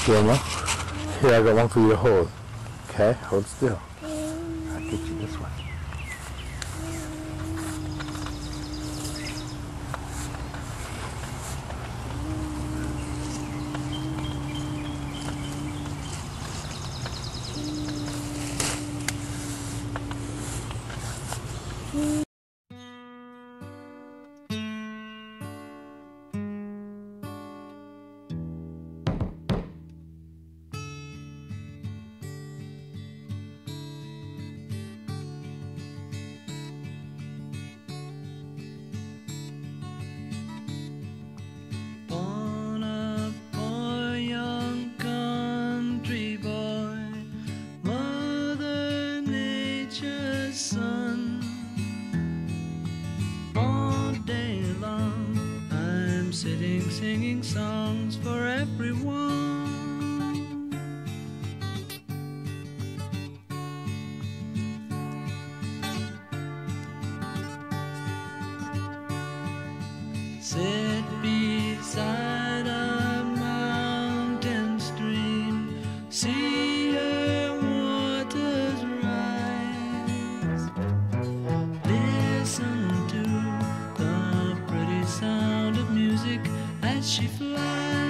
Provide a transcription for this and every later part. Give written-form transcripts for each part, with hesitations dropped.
still now. Here, I got one for you to hold. Okay, hold still. I'll get you this one. Singing songs for everyone. Sit beside a mountain stream, see her waters rise. Listen to the pretty sound of music as she flies.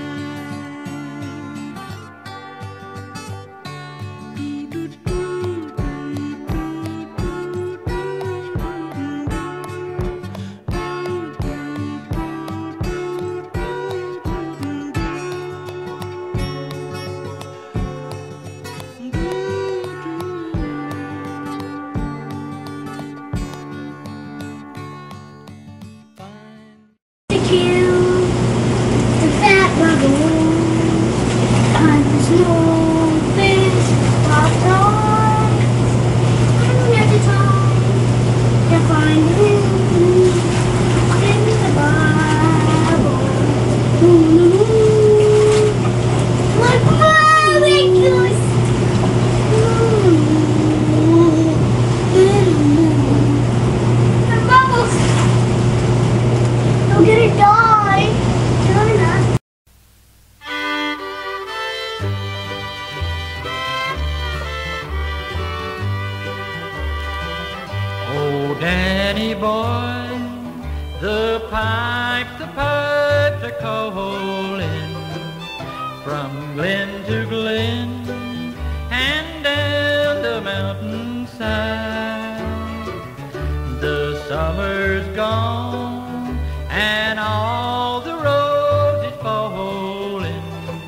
Oh, Danny boy, the pipes are calling from glen to glen and down the mountainside. The summer's gone and all the roses falling.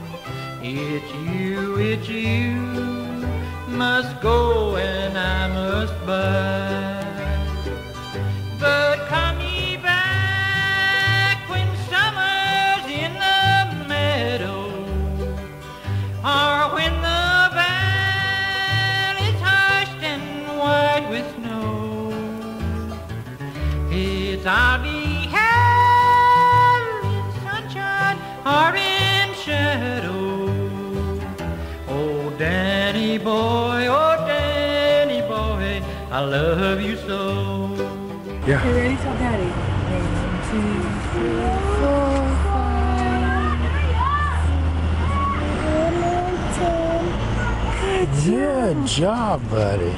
It's you, must go and I must buy. But come ye back when summer's in the meadow, or when the valley's hushed and white with snow. It's I'll be here in sunshine or in shadow. Oh, Danny boy, I love you so. Yeah. Okay, ready? Tell Daddy. 1, 2, 3, 4, 5. Good job, buddy.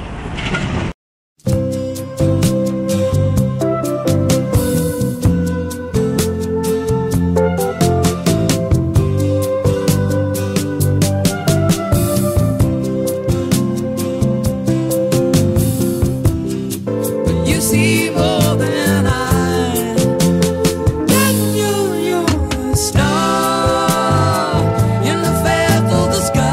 See more than I, that you're a star in the fair of the sky.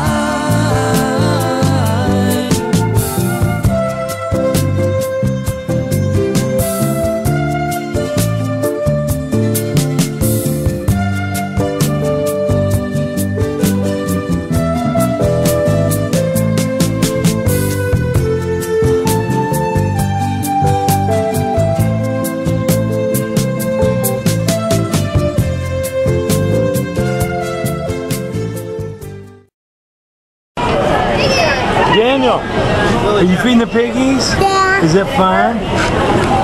Daniel, are you feeding the piggies? Yeah. Is it fun?